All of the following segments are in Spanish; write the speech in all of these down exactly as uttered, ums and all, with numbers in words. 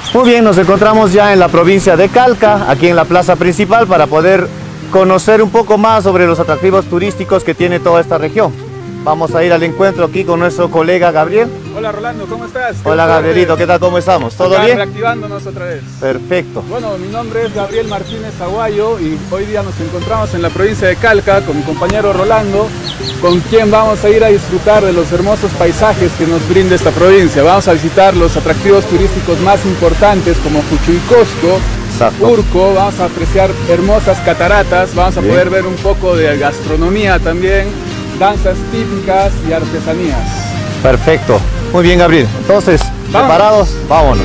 Muy bien, nos encontramos ya en la provincia de Calca, aquí en la plaza principal, para poder conocer un poco más sobre los atractivos turísticos que tiene toda esta región. Vamos a ir al encuentro aquí con nuestro colega Gabriel. Hola Rolando, ¿cómo estás? Hola Gabrielito, ¿qué tal? ¿Cómo estamos? ¿Todo Acá bien? Reactivándonos otra vez. Perfecto. Bueno, mi nombre es Gabriel Martínez Aguayo y hoy día nos encontramos en la provincia de Calca con mi compañero Rolando, con quien vamos a ir a disfrutar de los hermosos paisajes que nos brinda esta provincia. Vamos a visitar los atractivos turísticos más importantes como Juchuicosco, Exacto. Urco, vamos a apreciar hermosas cataratas, vamos a Bien. poder ver un poco de gastronomía también, danzas típicas y artesanías. Perfecto. Muy bien, Gabriel. Entonces, Vamos. ¿preparados? Vámonos.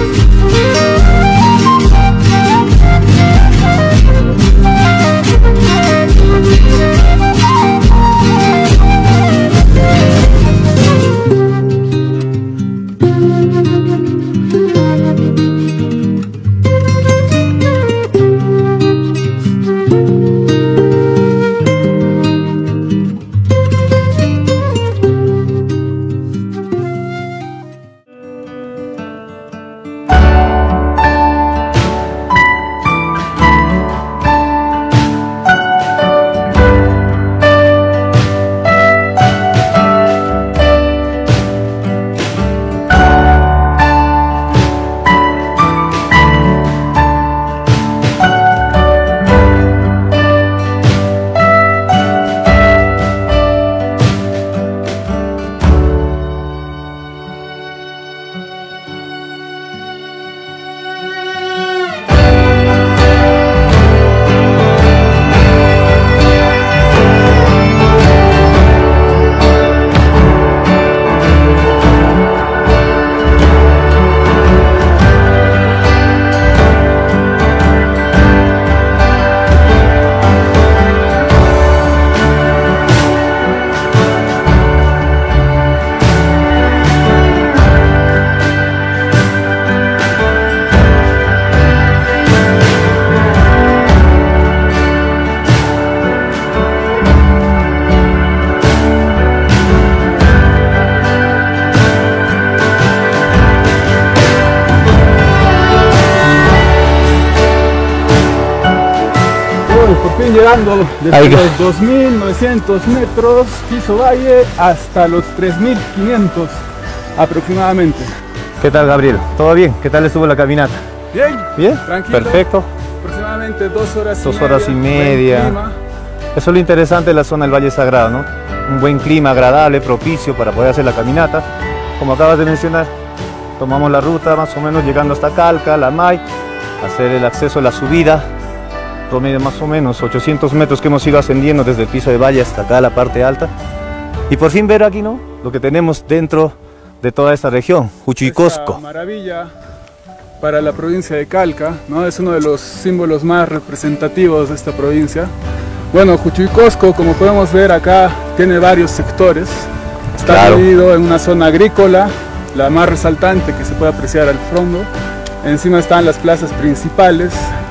Por fin llegando desde Ahí. los dos mil novecientos metros, piso valle, hasta los tres mil quinientos aproximadamente. ¿Qué tal, Gabriel? ¿Todo bien? ¿Qué tal estuvo la caminata? Bien, ¿Bien? tranquilo. Perfecto. Aproximadamente dos horas Dos y horas y media. buen media. clima. Eso es lo interesante de la zona del Valle Sagrado, ¿no? Un buen clima agradable, propicio para poder hacer la caminata. Como acabas de mencionar, tomamos la ruta más o menos llegando hasta Calca, La May, hacer el acceso a la subida, promedio más o menos ochocientos metros que hemos ido ascendiendo desde el piso de valle hasta acá, la parte alta. Y por fin ver aquí, ¿no? Lo que tenemos dentro de toda esta región, Juchuicosco. Esta maravilla para la provincia de Calca, ¿no? Es uno de los símbolos más representativos de esta provincia. Bueno, Juchuicosco, como podemos ver acá, tiene varios sectores. Está Claro. dividido en una zona agrícola, la más resaltante que se puede apreciar al fondo. Encima están las plazas principales,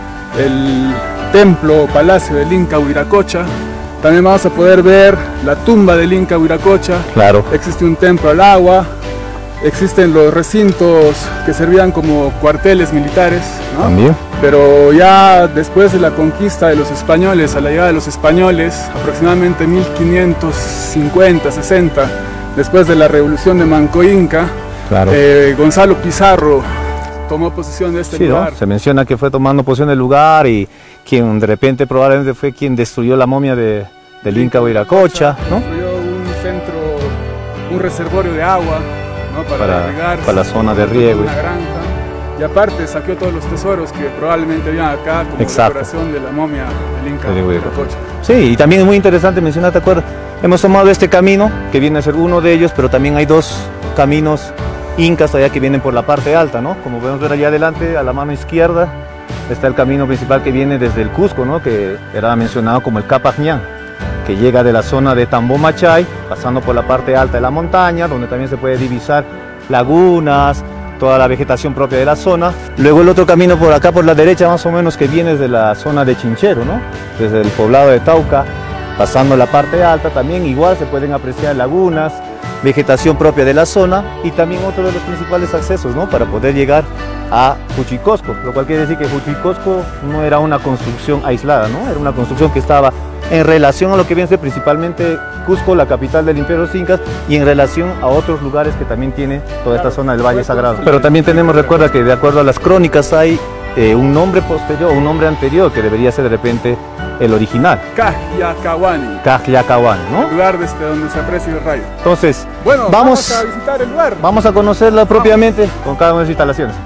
el templo o palacio del Inca Huiracocha. También vamos a poder ver la tumba del Inca Huiracocha. Claro. Existe un templo al agua, existen los recintos que servían como cuarteles militares, ¿no? También. Pero ya después de la conquista de los españoles, a la llegada de los españoles, aproximadamente mil quinientos cincuenta, sesenta, después de la revolución de Manco Inca, Claro. eh, Gonzalo Pizarro tomó posesión de este Sí, ¿no? lugar. Se menciona que fue tomando posesión del lugar y quien de repente probablemente fue quien destruyó la momia de, del Inca Huiracocha, ¿no? Construyó un centro, un reservorio de agua, ¿no? para, Para- irrigar, para la zona de riego. una granja. Y aparte saqueó todos los tesoros que probablemente habían acá como Exacto. decoración de la momia del Inca De Huiracocha. Sí, y también es muy interesante mencionar, ¿te acuerdas? Hemos tomado este camino, que viene a ser uno de ellos, pero también hay dos caminos incas allá que vienen por la parte alta, ¿no? Como podemos ver allá adelante, a la mano izquierda, está el camino principal que viene desde el Cusco, ¿no? Que era mencionado como el Capajñán, que llega de la zona de Tambomachay, pasando por la parte alta de la montaña, donde también se puede divisar lagunas, toda la vegetación propia de la zona. Luego el otro camino por acá, por la derecha más o menos, que viene desde la zona de Chinchero, ¿no? Desde el poblado de Tauca, pasando la parte alta también, igual se pueden apreciar lagunas, vegetación propia de la zona y también otro de los principales accesos, ¿no?, para poder llegar a Huchicosco, lo cual quiere decir que Huchicosco no era una construcción aislada, ¿no?, era una construcción que estaba en relación a lo que viene a ser principalmente Cusco, la capital del Imperio de los Incas, y en relación a otros lugares que también tiene toda esta zona del Valle Sagrado. Pero también tenemos, recuerda que de acuerdo a las crónicas hay eh, un nombre posterior, un nombre anterior que debería ser de repente el original. Cajllacawani. Cajllacawani, ¿no? Lugar desde donde se aprecia el rayo. Entonces, bueno, vamos, vamos a visitar el lugar. Vamos a conocerla propiamente con cada una de sus instalaciones.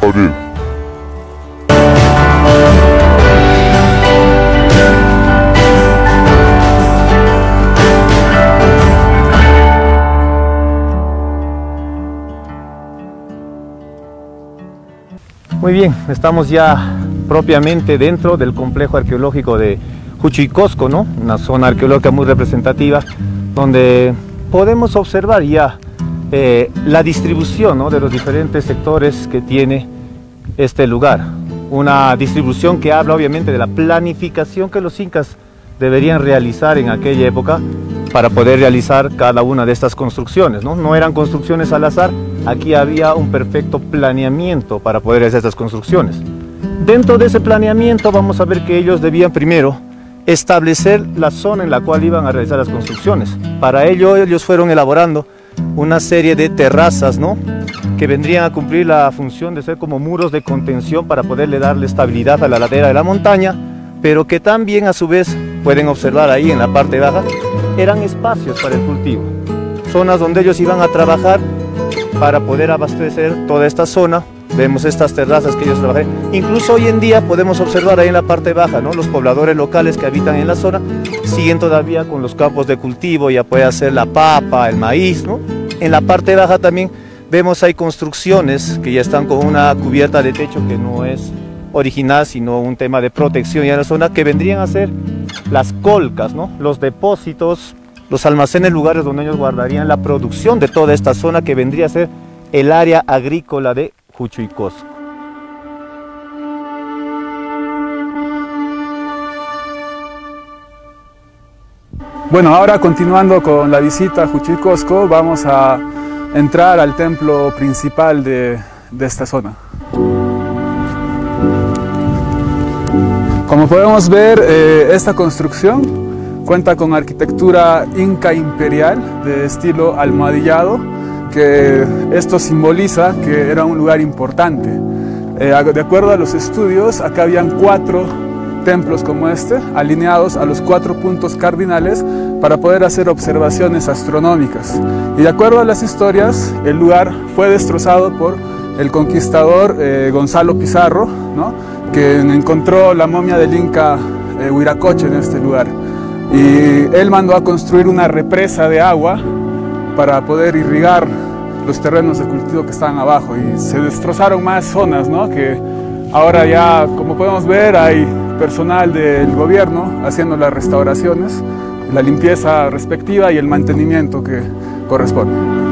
Muy bien, estamos ya propiamente dentro del complejo arqueológico de Huchicosco, ¿no?, una zona arqueológica muy representativa donde podemos observar ya eh, la distribución, ¿no?, de los diferentes sectores que tiene este lugar. Una distribución que habla obviamente de la planificación que los incas deberían realizar en aquella época para poder realizar cada una de estas construcciones, ¿no? No eran construcciones al azar, aquí había un perfecto planeamiento para poder hacer estas construcciones. Dentro de ese planeamiento vamos a ver que ellos debían primero establecer la zona en la cual iban a realizar las construcciones. Para ello ellos fueron elaborando una serie de terrazas, ¿no?, que vendrían a cumplir la función de ser como muros de contención para poderle darle estabilidad a la ladera de la montaña, pero que también a su vez pueden observar ahí en la parte baja eran espacios para el cultivo, zonas donde ellos iban a trabajar para poder abastecer toda esta zona. Vemos estas terrazas que ellos trabajan. Incluso hoy en día podemos observar ahí en la parte baja, ¿no?, los pobladores locales que habitan en la zona siguen todavía con los campos de cultivo, ya puede ser la papa, el maíz, ¿no? En la parte baja también vemos hay construcciones que ya están con una cubierta de techo que no es original, sino un tema de protección ya en la zona, que vendrían a ser las colcas, ¿no?, los depósitos, los almacenes, lugares donde ellos guardarían la producción de toda esta zona que vendría a ser el área agrícola de Huchicosco. Bueno, ahora continuando con la visita a Huchicosco, vamos a entrar al templo principal de, de esta zona. Como podemos ver, eh, esta construcción cuenta con arquitectura inca imperial de estilo almohadillado, que esto simboliza que era un lugar importante. Eh, de acuerdo a los estudios, acá habían cuatro templos como este, alineados a los cuatro puntos cardinales para poder hacer observaciones astronómicas. Y de acuerdo a las historias, el lugar fue destrozado por el conquistador eh, Gonzalo Pizarro, ¿no?, que encontró la momia del Inca eh, Huiracocha en este lugar. Y él mandó a construir una represa de agua para poder irrigar los terrenos de cultivo que estaban abajo, y se destrozaron más zonas, ¿no?, que ahora ya, como podemos ver, hay personal del gobierno haciendo las restauraciones, la limpieza respectiva y el mantenimiento que corresponde.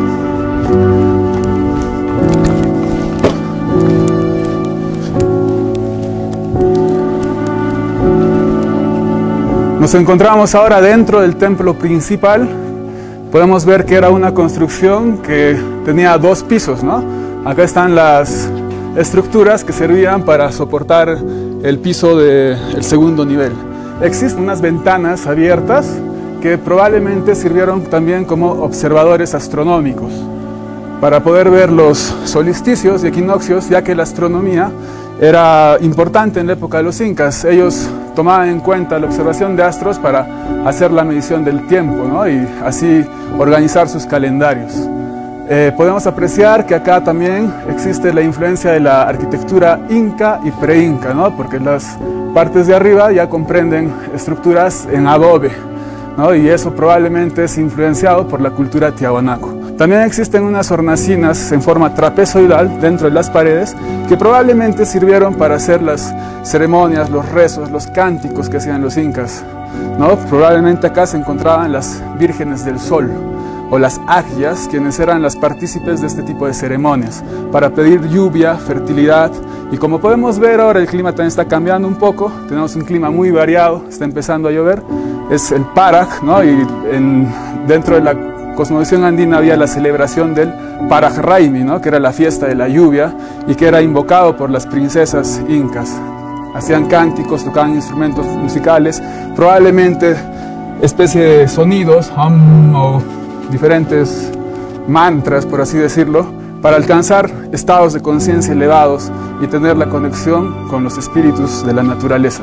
Nos encontramos ahora dentro del templo principal. Podemos ver que era una construcción que tenía dos pisos, ¿no? Acá están las estructuras que servían para soportar el piso del segundo nivel. Existen unas ventanas abiertas que probablemente sirvieron también como observadores astronómicos para poder ver los solsticios y equinoccios, ya que la astronomía era importante en la época de los incas. Ellos tomaban en cuenta la observación de astros para hacer la medición del tiempo, ¿no?, y así organizar sus calendarios. Eh, podemos apreciar que acá también existe la influencia de la arquitectura inca y pre-inca, ¿no?, porque las partes de arriba ya comprenden estructuras en adobe, ¿no?, y eso probablemente es influenciado por la cultura tiahuanaco. También existen unas hornacinas en forma trapezoidal dentro de las paredes que probablemente sirvieron para hacer las ceremonias, los rezos, los cánticos que hacían los incas, ¿no? Probablemente acá se encontraban las vírgenes del sol o las agias, quienes eran las partícipes de este tipo de ceremonias para pedir lluvia, fertilidad. Y como podemos ver ahora, el clima también está cambiando un poco, tenemos un clima muy variado, está empezando a llover, es el Parak, ¿no? Y en, dentro de la cosmovisión andina había la celebración del Parajraimi, ¿no? Que era la fiesta de la lluvia y que era invocado por las princesas incas. Hacían cánticos, tocaban instrumentos musicales, probablemente especie de sonidos hum, o diferentes mantras, por así decirlo, para alcanzar estados de conciencia elevados y tener la conexión con los espíritus de la naturaleza.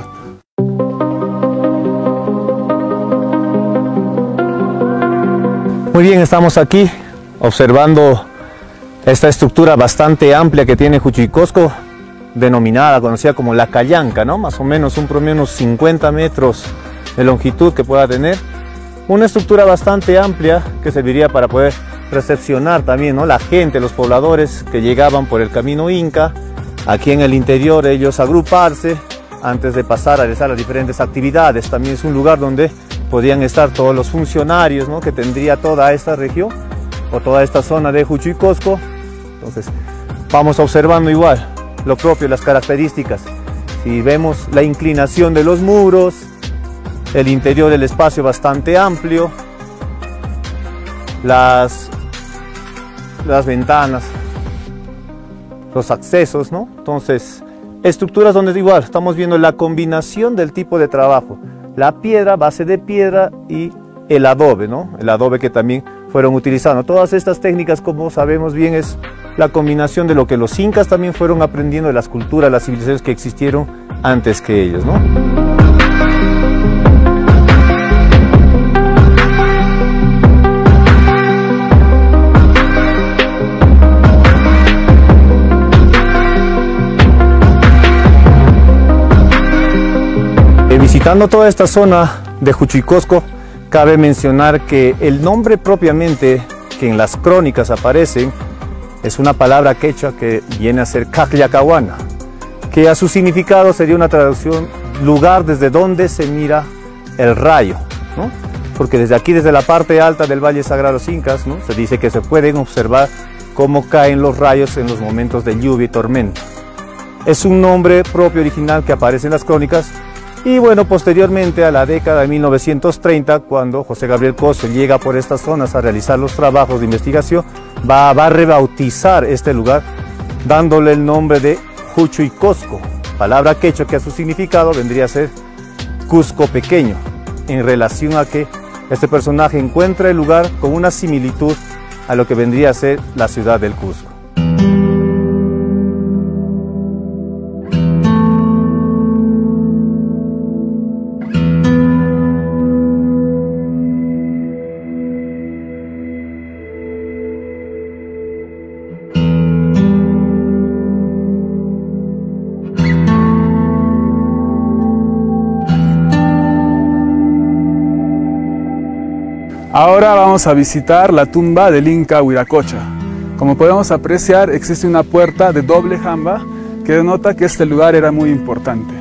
Muy bien, estamos aquí observando esta estructura bastante amplia que tiene Huchuicosco, denominada, conocida como la Callanca, ¿no? Más o menos un promedio unos cincuenta metros de longitud que pueda tener. Una estructura bastante amplia que serviría para poder recepcionar también, ¿no? La gente, los pobladores que llegaban por el camino inca, aquí en el interior ellos agruparse antes de pasar a realizar las diferentes actividades. También es un lugar donde podían estar todos los funcionarios, ¿no? Que tendría toda esta región o toda esta zona de Huchuicosco. Entonces vamos observando igual lo propio, las características. Si vemos la inclinación de los muros, el interior del espacio bastante amplio, las, las ventanas, los accesos, ¿no? Entonces, estructuras donde igual estamos viendo la combinación del tipo de trabajo, la piedra, base de piedra y el adobe, ¿no? El adobe que también fueron utilizando. Todas estas técnicas, como sabemos bien, es la combinación de lo que los incas también fueron aprendiendo de las culturas, las civilizaciones que existieron antes que ellos, ¿no? Visitando toda esta zona de Huchuicosco, cabe mencionar que el nombre propiamente que en las crónicas aparece es una palabra quechua que viene a ser Cajllacahuana, que a su significado sería una traducción lugar desde donde se mira el rayo, ¿no? Porque desde aquí, desde la parte alta del Valle Sagrado de los Incas, ¿no? Se dice que se pueden observar cómo caen los rayos en los momentos de lluvia y tormenta. Es un nombre propio original que aparece en las crónicas. Y bueno, posteriormente a la década de mil novecientos treinta, cuando José Gabriel Coso llega por estas zonas a realizar los trabajos de investigación, va, va a rebautizar este lugar, dándole el nombre de Huchuicosco, palabra quechua que a su significado vendría a ser Cusco pequeño, en relación a que este personaje encuentra el lugar con una similitud a lo que vendría a ser la ciudad del Cusco. Ahora vamos a visitar la tumba del Inca Huiracocha. Como podemos apreciar, existe una puerta de doble jamba que denota que este lugar era muy importante.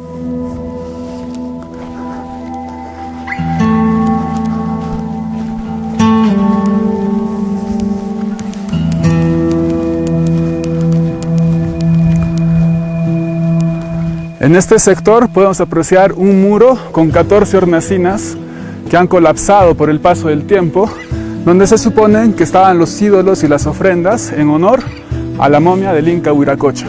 En este sector podemos apreciar un muro con catorce hornacinas que han colapsado por el paso del tiempo, donde se supone que estaban los ídolos y las ofrendas en honor a la momia del Inca Huiracocha.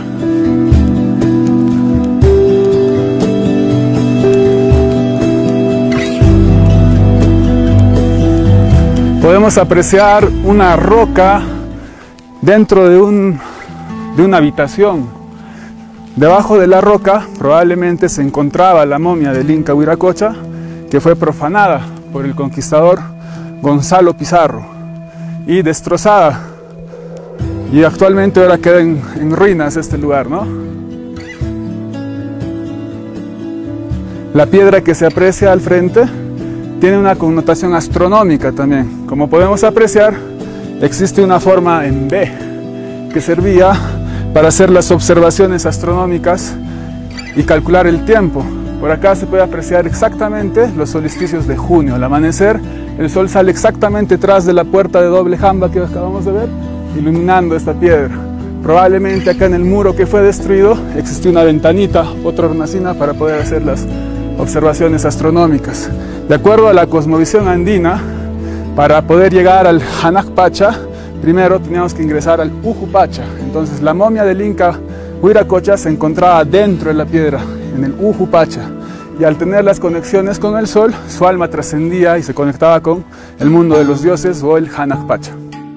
Podemos apreciar una roca dentro de, un, de una habitación. Debajo de la roca probablemente se encontraba la momia del Inca Huiracocha, que fue profanada por el conquistador Gonzalo Pizarro y destrozada, y actualmente ahora queda en, en ruinas este lugar, ¿no? La piedra que se aprecia al frente tiene una connotación astronómica también. Como podemos apreciar, existe una forma en B que servía para hacer las observaciones astronómicas y calcular el tiempo. Por acá se puede apreciar exactamente los solsticios de junio. Al amanecer, el sol sale exactamente tras de la puerta de doble jamba que acabamos de ver, iluminando esta piedra. Probablemente acá en el muro que fue destruido existió una ventanita, otra hornacina para poder hacer las observaciones astronómicas. De acuerdo a la cosmovisión andina, Para poder llegar al Hanak Pacha, primero teníamos que ingresar al Uju Pacha. Entonces la momia del Inca Huiracocha se encontraba dentro de la piedra, en el Uju Pacha. Y al tener las conexiones con el sol, su alma trascendía y se conectaba con el mundo de los dioses o el Hanak Pacha.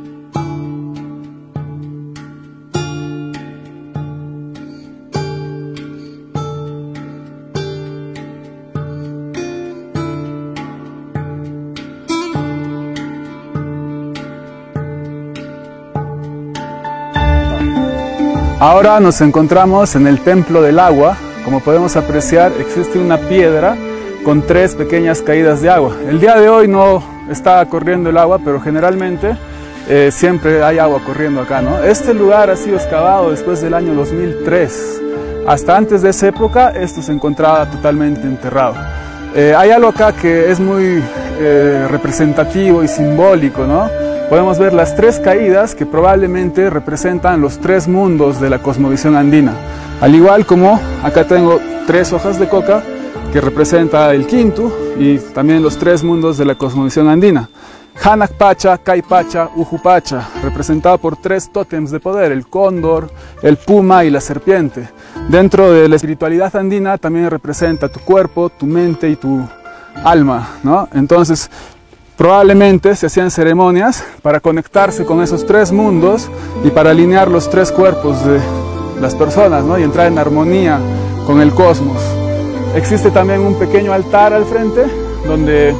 Ahora nos encontramos en el Templo del Agua. Como podemos apreciar, existe una piedra con tres pequeñas caídas de agua. El día de hoy no está corriendo el agua, pero generalmente eh, siempre hay agua corriendo acá, ¿no? Este lugar ha sido excavado después del año dos mil tres. Hasta antes de esa época, esto se encontraba totalmente enterrado. Eh, hay algo acá que es muy eh, representativo y simbólico, ¿no? Podemos ver las tres caídas que probablemente representan los tres mundos de la cosmovisión andina. Al igual como acá tengo tres hojas de coca que representa el quinto y también los tres mundos de la cosmovisión andina. Hanak Pacha, Kai Pacha, Uju Pacha, representado por tres tótems de poder, el cóndor, el puma y la serpiente. Dentro de la espiritualidad andina también representa tu cuerpo, tu mente y tu alma, ¿no? Entonces, probablemente se hacían ceremonias para conectarse con esos tres mundos y para alinear los tres cuerpos de las personas, ¿no? Y entrar en armonía con el cosmos. Existe también un pequeño altar al frente donde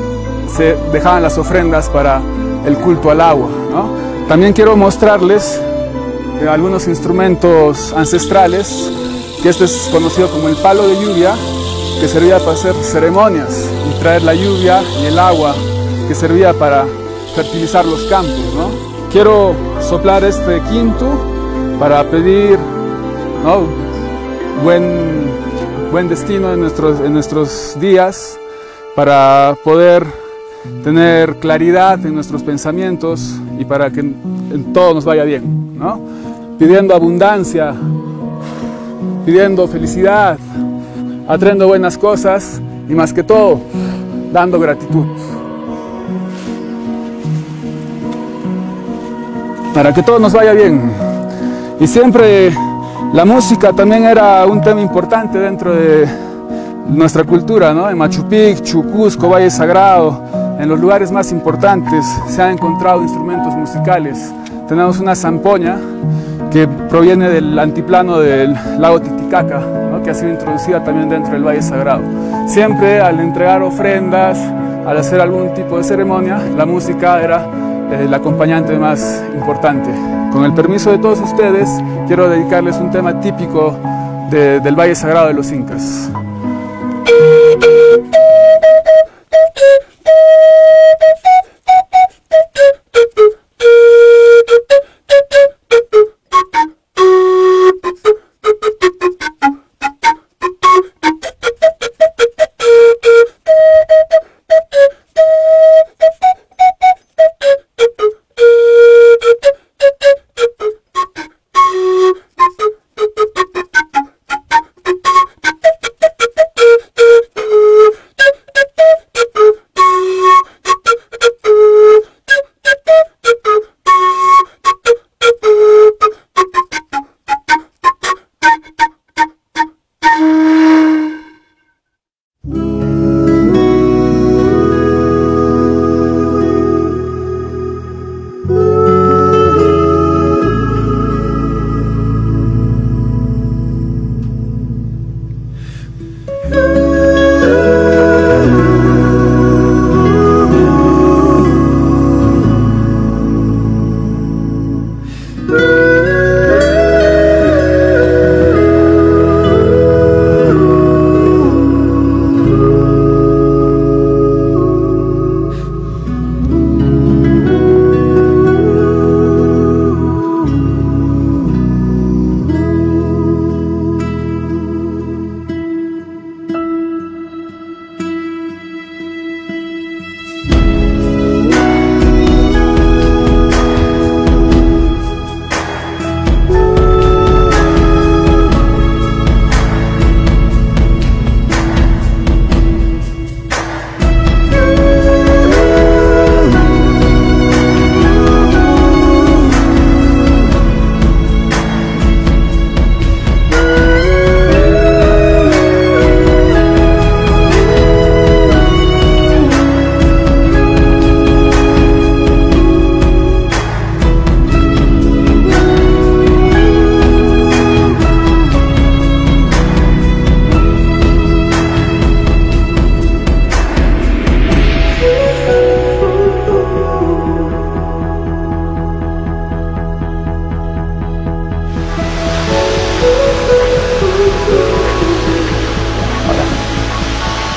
se dejaban las ofrendas para el culto al agua, ¿no? También quiero mostrarles eh, algunos instrumentos ancestrales, que este es conocido como el palo de lluvia, que servía para hacer ceremonias y traer la lluvia y el agua que servía para fertilizar los campos, ¿no? Quiero soplar este quinto para pedir, ¿no?, buen, buen destino en nuestros, en nuestros días, para poder tener claridad en nuestros pensamientos y para que en todo nos vaya bien, ¿no? Pidiendo abundancia, pidiendo felicidad, atrayendo buenas cosas y más que todo, dando gratitud. Para que todo nos vaya bien. Y siempre la música también era un tema importante dentro de nuestra cultura, ¿no? En Machu Picchu, Cusco, Valle Sagrado, en los lugares más importantes se han encontrado instrumentos musicales. Tenemos una zampoña que proviene del antiplano del lago Titicaca, ¿no?, que ha sido introducida también dentro del Valle Sagrado. Siempre al entregar ofrendas, al hacer algún tipo de ceremonia, la música era el acompañante más importante. Con el permiso de todos ustedes, quiero dedicarles un tema típico de, del Valle Sagrado de los Incas.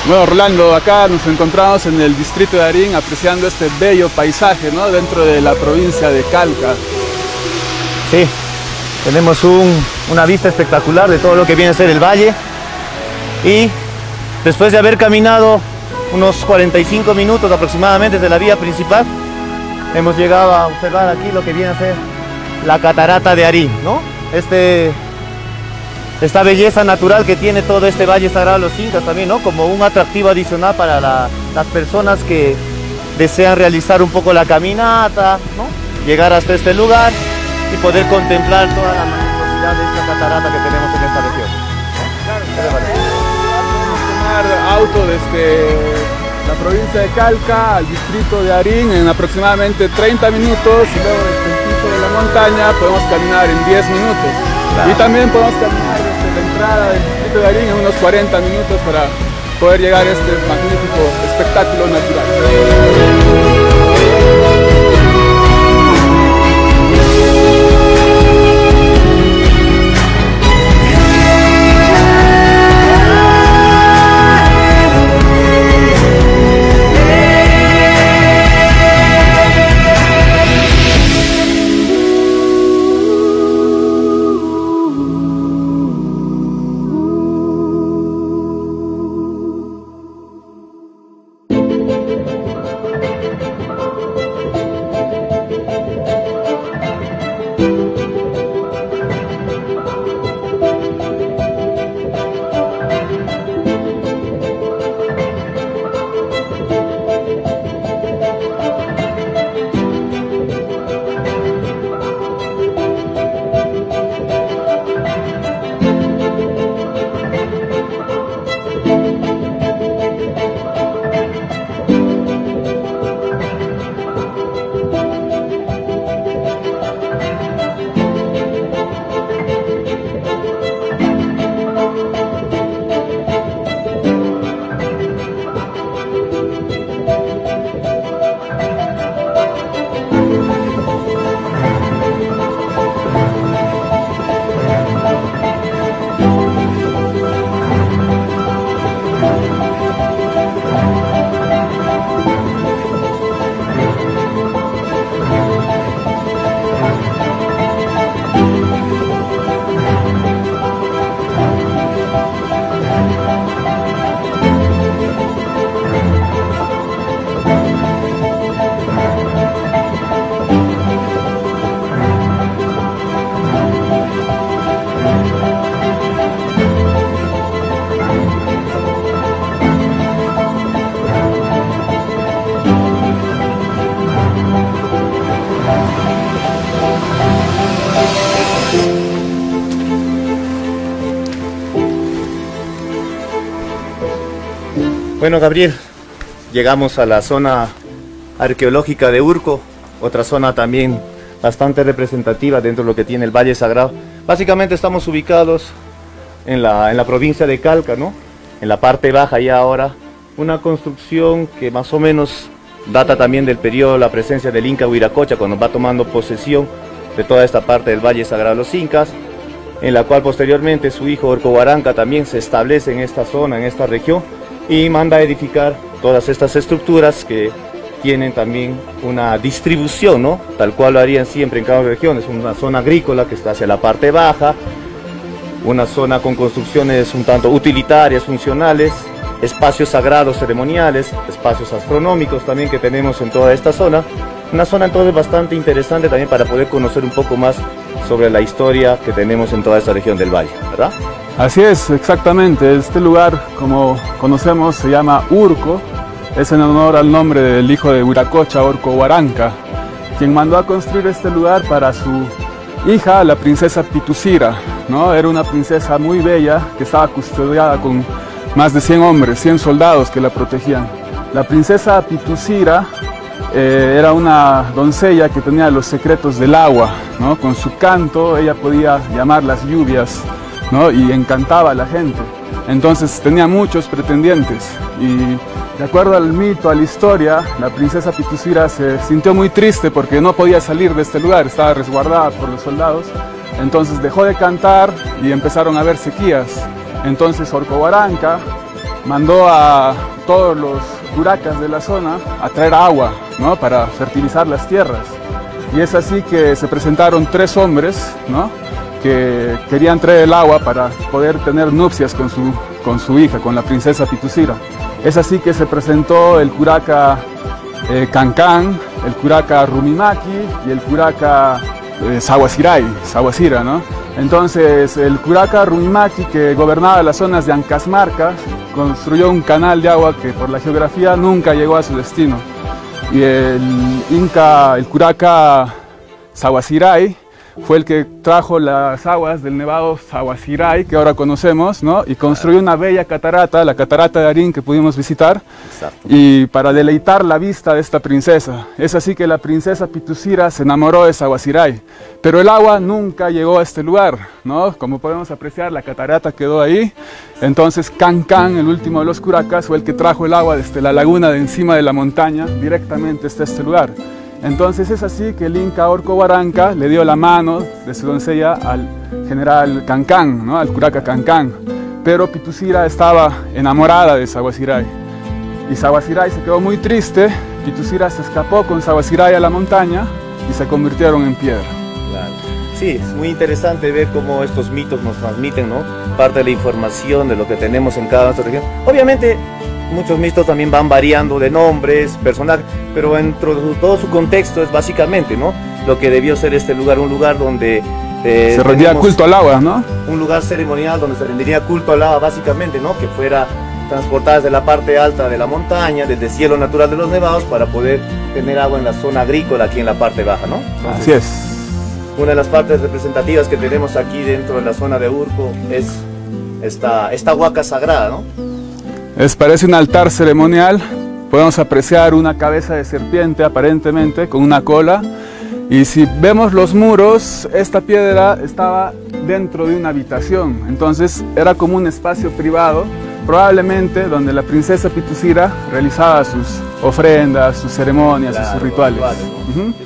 Bueno, Rolando, acá nos encontramos en el distrito de Arín apreciando este bello paisaje, ¿no? Dentro de la provincia de Calca. Sí, tenemos un, una vista espectacular de todo lo que viene a ser el valle. Y después de haber caminado unos cuarenta y cinco minutos aproximadamente desde la vía principal, hemos llegado a observar aquí lo que viene a ser la catarata de Arín, ¿no? Este... Esta belleza natural que tiene todo este Valle Sagrado de los Incas también, ¿no? Como un atractivo adicional para la, las personas que desean realizar un poco la caminata, ¿no? Llegar hasta este lugar y poder contemplar toda la majestuosidad de esta catarata que tenemos en esta región. Claro, podemos tomar auto desde la provincia de Calca al distrito de Arín en aproximadamente treinta minutos y luego desde el piso de la montaña podemos caminar en diez minutos. Claro. Y también podemos caminar desde la entrada del distrito de Arín en unos cuarenta minutos para poder llegar a este magnífico espectáculo natural. Bueno, Gabriel, llegamos a la zona arqueológica de Urco, otra zona también bastante representativa dentro de lo que tiene el Valle Sagrado. Básicamente estamos ubicados en la, en la provincia de Calca, ¿no? En la parte baja ya ahora, una construcción que más o menos data también del periodo de la presencia del Inca Huiracocha, cuando va tomando posesión de toda esta parte del Valle Sagrado de los Incas, en la cual posteriormente su hijo Orco Huaranca también se establece en esta zona, en esta región, y manda a edificar todas estas estructuras que tienen también una distribución, ¿no? Tal cual lo harían siempre en cada región. Es una zona agrícola que está hacia la parte baja, una zona con construcciones un tanto utilitarias, funcionales, espacios sagrados ceremoniales, espacios astronómicos también que tenemos en toda esta zona. Una zona entonces bastante interesante también para poder conocer un poco más sobre la historia que tenemos en toda esta región del valle, ¿verdad? Así es, exactamente. Este lugar, como conocemos, se llama Urco. Es en honor al nombre del hijo de Huiracocha, Orco Huaranca, quien mandó a construir este lugar para su hija, la princesa Pitucira, ¿no? Era una princesa muy bella que estaba custodiada con más de cien hombres, cien soldados que la protegían. La princesa Pitucira eh, era una doncella que tenía los secretos del agua, ¿no? Con su canto ella podía llamar las lluvias, ¿no? Y encantaba a la gente. Entonces tenía muchos pretendientes y de acuerdo al mito, a la historia, la princesa Pitucira se sintió muy triste porque no podía salir de este lugar, estaba resguardada por los soldados. Entonces dejó de cantar y empezaron a haber sequías. Entonces Orco Huaranca mandó a todos los curacas de la zona a traer agua, ¿no?, para fertilizar las tierras. Y es así que se presentaron tres hombres, ¿no?, que querían traer el agua para poder tener nupcias con su, con su hija, con la princesa Pitusira. Es así que se presentó el curaca eh, Cancán, el curaca Rumimaki y el curaca eh, Sawasirai, Sawasira, ¿no? Entonces el curaca Rumimaki, que gobernaba las zonas de Ancasmarca, construyó un canal de agua que por la geografía nunca llegó a su destino. Y el inca, el curaca Sawasirai, fue el que trajo las aguas del nevado Sawasirai, que ahora conocemos, ¿no?, y construyó una bella catarata, la catarata de Arín, que pudimos visitar. Exacto. Y para deleitar la vista de esta princesa. Es así que la princesa Pitusira se enamoró de Sawasirai, pero el agua nunca llegó a este lugar, ¿no? Como podemos apreciar, la catarata quedó ahí. Entonces Cancán, el último de los curacas, fue el que trajo el agua desde la laguna de encima de la montaña directamente hasta este lugar. Entonces es así que el inca Orco Huaranca le dio la mano de su doncella al general Cancán, ¿no?, al curaca Cancán. Pero Pitusira estaba enamorada de Sawasirai. Y Sawasirai se quedó muy triste. Pitusira se escapó con Sawasirai a la montaña y se convirtieron en piedra. Claro. Sí, es muy interesante ver cómo estos mitos nos transmiten, ¿no?, parte de la información de lo que tenemos en cada nuestra región. Obviamente, muchos mitos también van variando de nombres, personajes, pero dentro de todo su contexto es básicamente, ¿no?, lo que debió ser este lugar, un lugar donde eh, se rendía culto al agua, ¿no? Un lugar ceremonial donde se rendiría culto al agua, básicamente, ¿no?, que fuera transportada desde la parte alta de la montaña, desde el cielo natural de los nevados, para poder tener agua en la zona agrícola, aquí en la parte baja, ¿no? Entonces, así es. Una de las partes representativas que tenemos aquí dentro de la zona de Urco es esta, esta huaca sagrada, ¿no? Es, parece un altar ceremonial. Podemos apreciar una cabeza de serpiente aparentemente con una cola, y si vemos los muros, esta piedra estaba dentro de una habitación, entonces era como un espacio privado, probablemente donde la princesa Pitusira realizaba sus ofrendas, sus ceremonias, claro, sus rituales. Vale, ¿no? Uh-huh.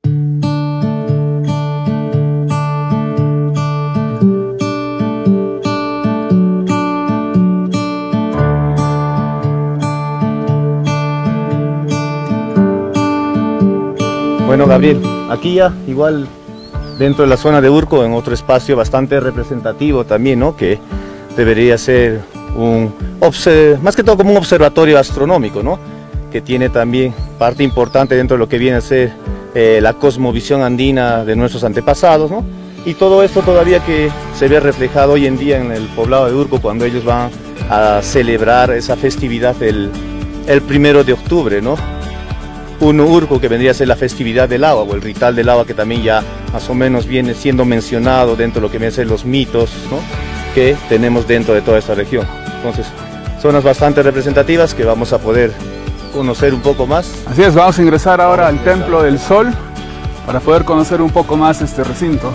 Bueno, Gabriel, aquí ya igual dentro de la zona de Urco, en otro espacio bastante representativo también, ¿no?, que debería ser un, más que todo como un observatorio astronómico, ¿no?, que tiene también parte importante dentro de lo que viene a ser eh, la cosmovisión andina de nuestros antepasados, ¿no?, y todo esto todavía que se ve reflejado hoy en día en el poblado de Urco, cuando ellos van a celebrar esa festividad el, el primero de octubre, ¿no?, un Urco, que vendría a ser la festividad del agua o el ritual del agua, que también ya más o menos viene siendo mencionado dentro de lo que vienen a ser los mitos, ¿no?, que tenemos dentro de toda esta región. Entonces, zonas bastante representativas que vamos a poder conocer un poco más. Así es, vamos a ingresar ahora al Templo del Sol para poder conocer un poco más este recinto.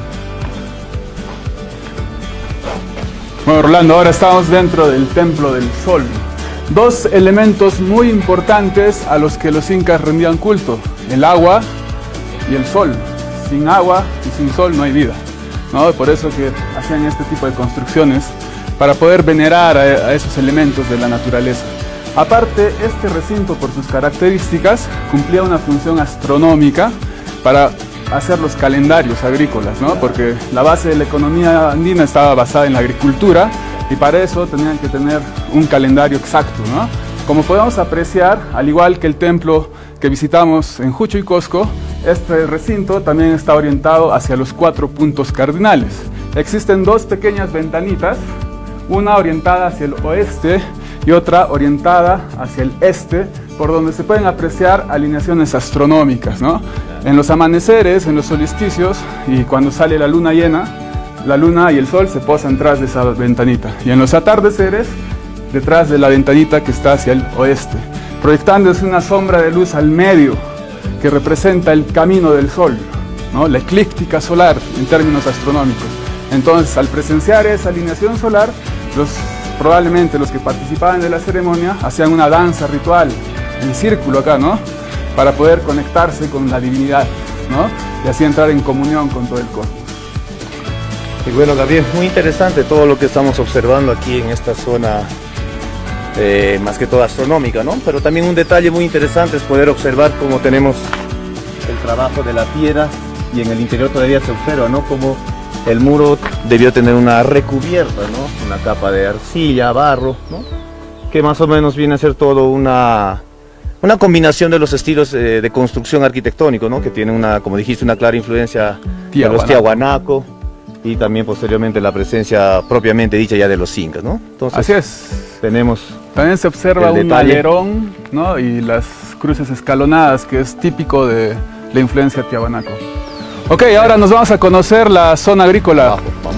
Bueno, Rolando, ahora estamos dentro del Templo del Sol. Dos elementos muy importantes a los que los incas rendían culto: el agua y el sol. Sin agua y sin sol no hay vida, ¿no? Por eso que hacían este tipo de construcciones, para poder venerar a, a esos elementos de la naturaleza. Aparte, este recinto, por sus características, cumplía una función astronómica para hacer los calendarios agrícolas, ¿no?, porque la base de la economía andina estaba basada en la agricultura, y para eso tenían que tener un calendario exacto, ¿no? Como podemos apreciar, al igual que el templo que visitamos en Jucho y Cosco, este recinto también está orientado hacia los cuatro puntos cardinales. Existen dos pequeñas ventanitas, una orientada hacia el oeste y otra orientada hacia el este, por donde se pueden apreciar alineaciones astronómicas, ¿no? En los amaneceres, en los solsticios y cuando sale la luna llena, la luna y el sol se posan tras de esa ventanita, y en los atardeceres detrás de la ventanita que está hacia el oeste, proyectándose una sombra de luz al medio que representa el camino del sol, ¿no?, la eclíptica solar en términos astronómicos. Entonces, al presenciar esa alineación solar, los, probablemente los que participaban de la ceremonia hacían una danza ritual en círculo acá, ¿no?, para poder conectarse con la divinidad, ¿no?, y así entrar en comunión con todo el cosmos. Y bueno, Gabriel, muy interesante todo lo que estamos observando aquí en esta zona eh, más que todo astronómica, ¿no? Pero también un detalle muy interesante es poder observar cómo tenemos el trabajo de la piedra y en el interior todavía se observa, ¿no? Como el muro debió tener una recubierta, ¿no? Una capa de arcilla, barro, ¿no? Que más o menos viene a ser todo una, una combinación de los estilos eh, de construcción arquitectónico, ¿no? Que tiene una, como dijiste, una clara influencia de los Tiahuanaco y también posteriormente la presencia propiamente dicha ya de los incas, ¿no? Entonces, así es. Tenemos también se observa un detalle. alerón, ¿no? Y las cruces escalonadas, que es típico de la influencia tiahuanaco. Ok, ahora nos vamos a conocer la zona agrícola. Vamos, vamos.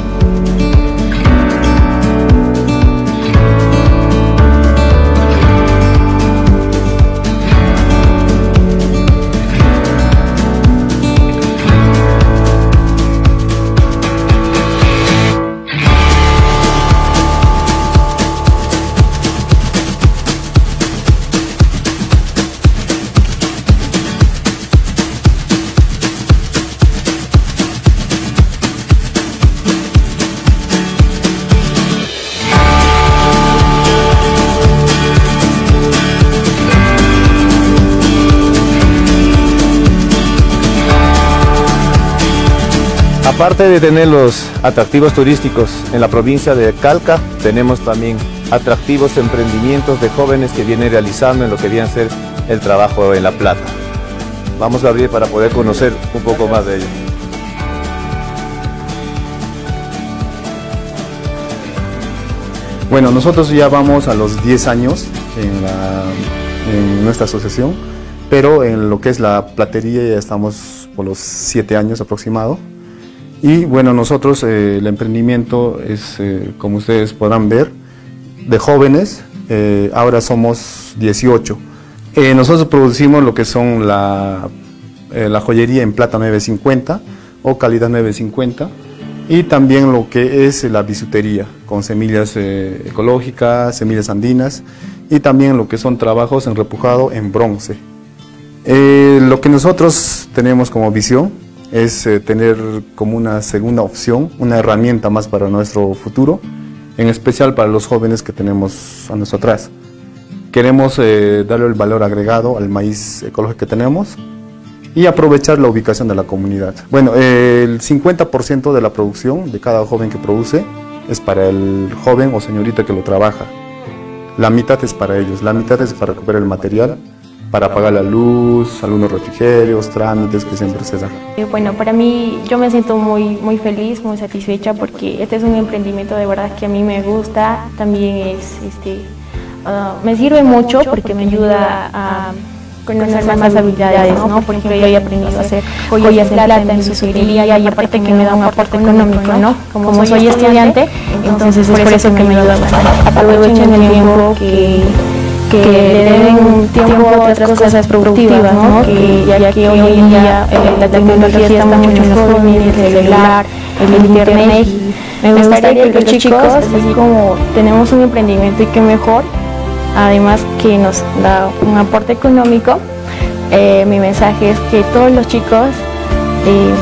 Aparte de tener los atractivos turísticos en la provincia de Calca, tenemos también atractivos emprendimientos de jóvenes que vienen realizando en lo que viene a ser el trabajo en La Plata. Vamos, Gabriel, para poder conocer un poco más de ello. Bueno, nosotros ya vamos a los diez años en, la, en nuestra asociación, pero en lo que es la platería ya estamos por los siete años aproximado. Y bueno, nosotros eh, el emprendimiento es, eh, como ustedes podrán ver, de jóvenes, eh, ahora somos dieciocho. Eh, nosotros producimos lo que son la, eh, la joyería en plata nueve cincuenta o calidad nueve cincuenta y también lo que es la bisutería con semillas eh, ecológicas, semillas andinas y también lo que son trabajos en repujado en bronce. Eh, lo que nosotros tenemos como visión es eh, tener como una segunda opción, una herramienta más para nuestro futuro, en especial para los jóvenes que tenemos a nuestro atrás. Queremos eh, darle el valor agregado al maíz ecológico que tenemos y aprovechar la ubicación de la comunidad. Bueno, eh, el cincuenta por ciento de la producción de cada joven que produce es para el joven o señorita que lo trabaja. La mitad es para ellos, la mitad es para recuperar el material, para pagar la luz, algunos refrigerios, trámites que siempre se dan. Bueno, para mí yo me siento muy, muy feliz, muy satisfecha porque este es un emprendimiento de verdad que a mí me gusta, también es, este, uh, me sirve mucho porque me ayuda a conocer más habilidades, ¿no? Por ejemplo, yo he aprendido a hacer joyas en plata, en bisutería y aparte que me da un aporte económico, ¿no? Como soy estudiante, entonces es por eso que me ayuda bastante. Aprovechen el tiempo que que le den un tiempo a otras cosas productivas, ¿no? Que ya que hoy en día eh, la tecnología está mucho en los jóvenes, el celular, el internet. Me gustaría que los chicos, así como tenemos un emprendimiento y que mejor, además que nos da un aporte económico, eh, mi mensaje es que todos los chicos eh,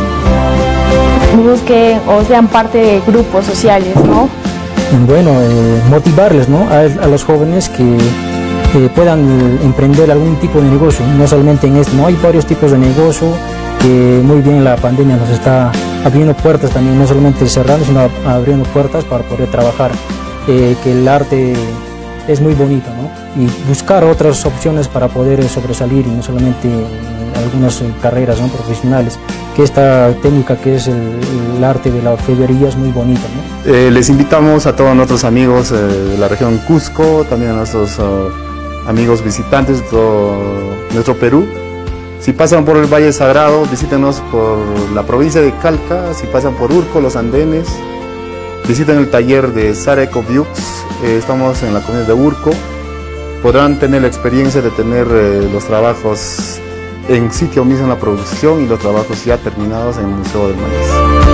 busquen o sean parte de grupos sociales, ¿no? Bueno, eh, motivarles, ¿no? a, a los jóvenes que Eh, puedan emprender algún tipo de negocio, no solamente en este, no hay varios tipos de negocio que muy bien la pandemia nos está abriendo puertas también, no solamente cerrando, sino abriendo puertas para poder trabajar, eh, que el arte es muy bonito, ¿no? Y buscar otras opciones para poder sobresalir y no solamente en algunas carreras, ¿no? profesionales, que esta técnica que es el, el arte de la orfebrería es muy bonita, ¿no? Eh, les invitamos a todos nuestros amigos eh, de la región Cusco, también a nuestros uh, amigos visitantes de todo nuestro Perú. Si pasan por el Valle Sagrado, visítenos por la provincia de Calca. Si pasan por Urco, los Andenes, visiten el taller de Sara Ecoviux. Eh, estamos en la comunidad de Urco. Podrán tener la experiencia de tener eh, los trabajos en sitio mismo en la producción y los trabajos ya terminados en el Museo del Maíz.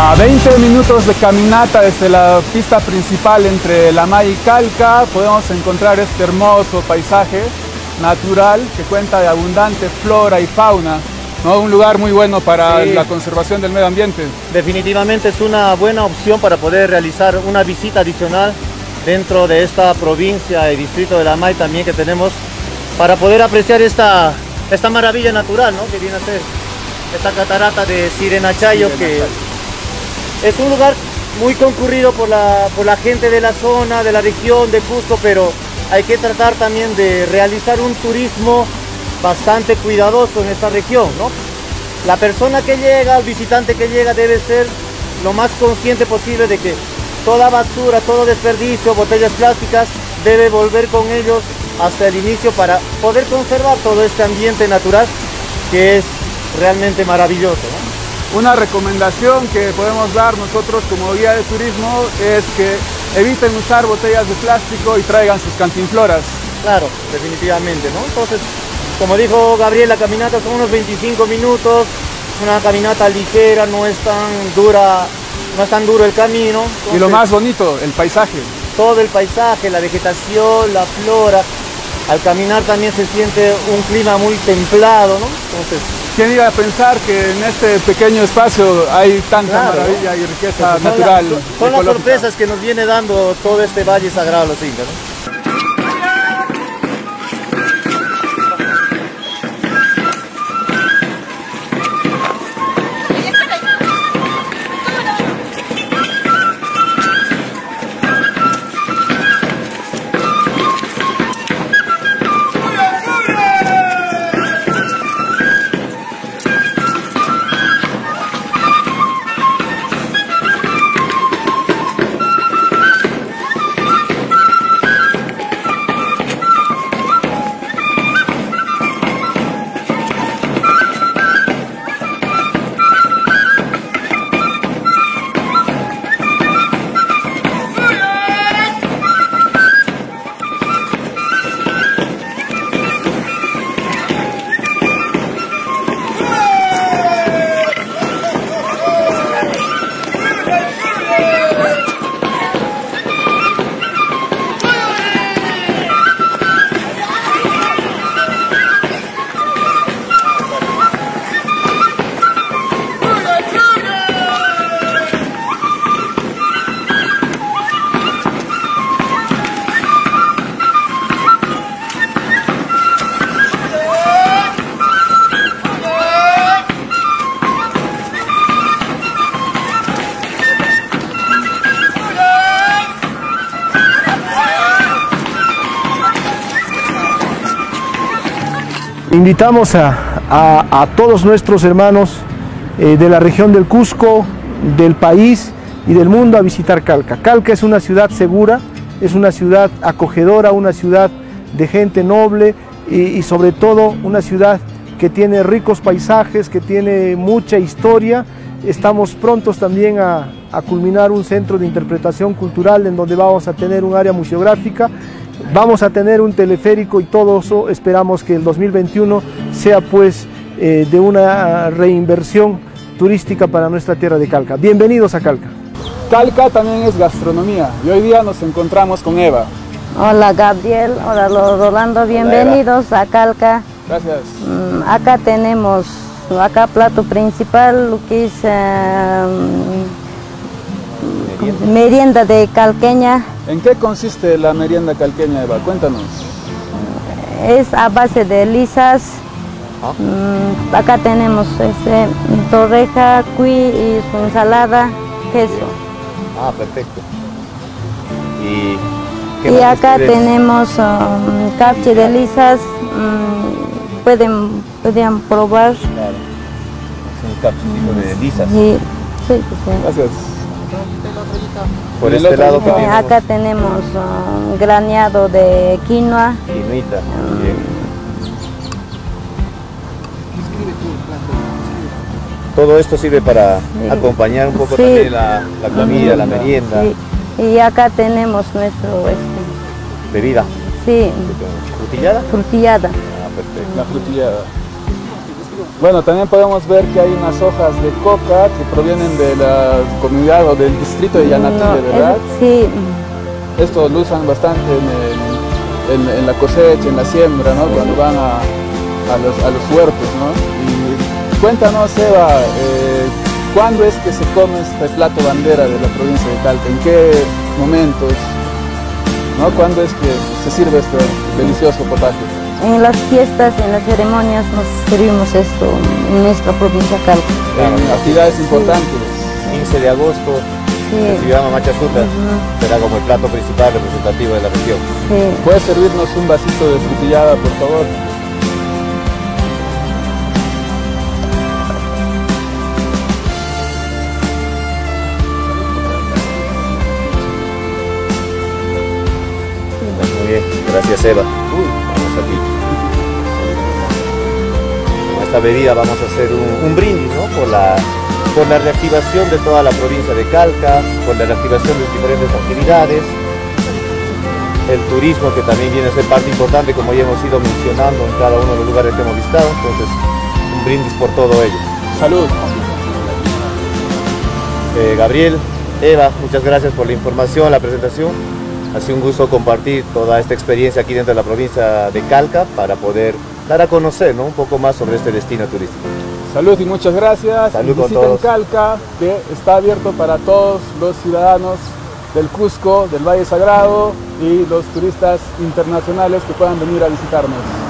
A veinte minutos de caminata desde la pista principal entre Lamay y Calca podemos encontrar este hermoso paisaje natural que cuenta de abundante flora y fauna, ¿no? Un lugar muy bueno para sí. la conservación del medio ambiente. Definitivamente es una buena opción para poder realizar una visita adicional dentro de esta provincia y distrito de Lamay también que tenemos para poder apreciar esta, esta maravilla natural, ¿no? Que viene a ser esta catarata de Sirenachayo, que es un lugar muy concurrido por la, por la gente de la zona, de la región de Cusco, pero hay que tratar también de realizar un turismo bastante cuidadoso en esta región, ¿no? La persona que llega, el visitante que llega debe ser lo más consciente posible de que toda basura, todo desperdicio, botellas plásticas, debe volver con ellos hasta el inicio para poder conservar todo este ambiente natural que es realmente maravilloso, ¿no? Una recomendación que podemos dar nosotros como guía de turismo es que eviten usar botellas de plástico y traigan sus cantinfloras. Claro, definitivamente, ¿no? Entonces, como dijo Gabriel, la caminata son unos veinticinco minutos, una caminata ligera, no es tan dura, no es tan duro el camino. Entonces, y lo más bonito, el paisaje. Todo el paisaje, la vegetación, la flora. Al caminar también se siente un clima muy templado, ¿no? Entonces, ¿quién iba a pensar que en este pequeño espacio hay tanta claro, maravilla y riqueza son natural? La, son, son las sorpresas que nos viene dando todo este valle sagrado de los Incas, ¿no? Invitamos a, a, a todos nuestros hermanos eh, de la región del Cusco, del país y del mundo a visitar Calca. Calca es una ciudad segura, es una ciudad acogedora, una ciudad de gente noble y, y sobre todo una ciudad que tiene ricos paisajes, que tiene mucha historia. Estamos prontos también a, a culminar un centro de interpretación cultural en donde vamos a tener un área museográfica. Vamos a tener un teleférico y todo eso esperamos que el dos mil veintiuno sea pues eh, de una reinversión turística para nuestra tierra de Calca. Bienvenidos a Calca. Calca también es gastronomía y hoy día nos encontramos con Eva. Hola Gabriel, hola Rolando, bienvenidos Hola, a Calca. Gracias. Mm, acá tenemos, acá plato principal, lo que es eh, merienda. merienda de calqueña. ¿En qué consiste la merienda calqueña, Eva? Cuéntanos. Es a base de lisas. ¿Ah? Mm, acá tenemos este, torreja, cuy y su ensalada, queso. Ah, perfecto. Y, y acá tenemos um, capchi de lisas. Um, pueden, pueden probar. Claro. Es un capchi tipo de lisas. Sí, sí, sí. Gracias. Por este lado eh, acá tenemos um, graneado de quinoa. Quinoita. Um, Bien. Todo esto sirve para sí. acompañar un poco sí. también la, la comida, la merienda. Sí. Y acá tenemos nuestro este, bebida. Sí. ¿Frutillada? Frutillada. Ah, perfecto. La frutillada. Bueno, también podemos ver que hay unas hojas de coca que provienen de la comunidad o del distrito de Yanatile, No, ¿verdad? es- sí, Esto lo usan bastante en, el- en- en la cosecha, en la siembra, ¿no? Cuando van a, a los, a los huertos, ¿no? Y cuéntanos, Eva, eh, ¿cuándo es que se come este plato bandera de la provincia de Calca? ¿En qué momentos? ¿No? ¿Cuándo es que se sirve este delicioso potaje? en las fiestas, en las ceremonias nos servimos esto en nuestra provincia Calca. En actividades importantes. quince de agosto, el Sí, Sigama Machacuta Ujú. será como el plato principal representativo de la región. sí. ¿Puedes servirnos un vasito de frutillada, por favor? Muy bien, gracias Eva. Vamos aquí. Con esta bebida vamos a hacer un, un brindis, ¿no? Por la, por la reactivación de toda la provincia de Calca, por la reactivación de diferentes actividades, el turismo que también viene a ser parte importante, como ya hemos ido mencionando en cada uno de los lugares que hemos visitado, entonces un brindis por todo ello. Salud. Eh, Gabriel, Eva, muchas gracias por la información, la presentación. Ha sido un gusto compartir toda esta experiencia aquí dentro de la provincia de Calca para poder dar a conocer, ¿no? un poco más sobre este destino turístico. Salud y muchas gracias. Salud con Visiten todos. Calca, que está abierto para todos los ciudadanos del Cusco, del Valle Sagrado y los turistas internacionales que puedan venir a visitarnos.